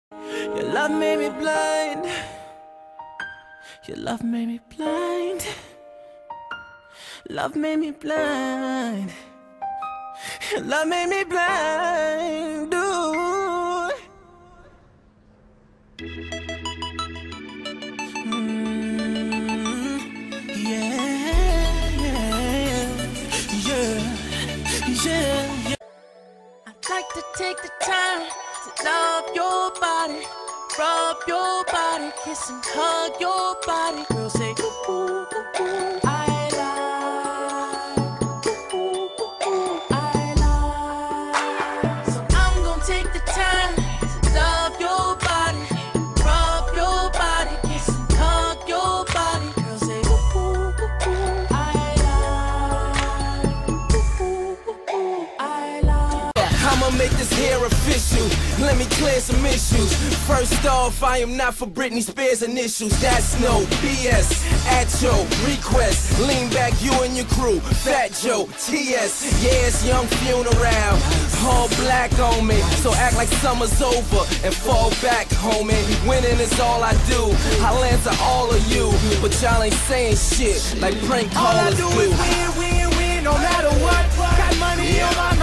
Your love made me blind. Your love made me blind. Love made me blind. Your love made me blind. Ooh. Yeah. I'd like to take the time to love your body, rub your body, kiss and hug your body. Girl, say ooh, ooh, ooh, ooh. I like ooh, ooh, ooh, ooh. I like. So I'm gonna take the time to love your body, rub your body, kiss and hug your body. Girl, say ooh, ooh, ooh, ooh. I like ooh, ooh, ooh, ooh. I like. I'ma make this hair official. Let me clear some issues. First off, I am not for Britney Spears initials. That's no BS. At your request, lean back, you and your crew. Fat Joe, TS, yeah, it's young funeral. All black on me, so act like summer's over and fall back, homie. Winning is all I do. I'll answer all of you, but y'all ain't saying shit like prank callers do. All I do is win, win, win, no matter what. Got money on my